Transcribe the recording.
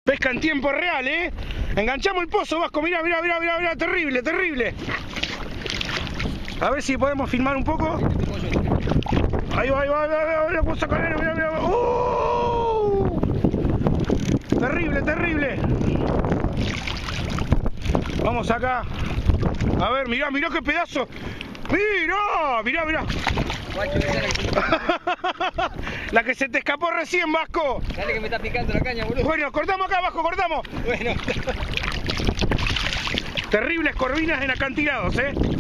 Pesca en tiempo real, ¿eh? Enganchamos el pozo, Vasco, mirá, mirá, mirá, mirá, mirá, terrible, terrible. A ver si podemos filmar un poco. Ahí va, ahí va, ahí va, mirá cómo saca el nene, mirá, mirá. Terrible, terrible. Vamos acá. A ver, mirá, mirá qué pedazo. Mirá, mirá, mirá. La que se te escapó recién, Vasco. Dale que me está picando la caña, boludo. Bueno, cortamos acá, Vasco, cortamos. Bueno. Terribles corvinas en acantilados, ¿eh?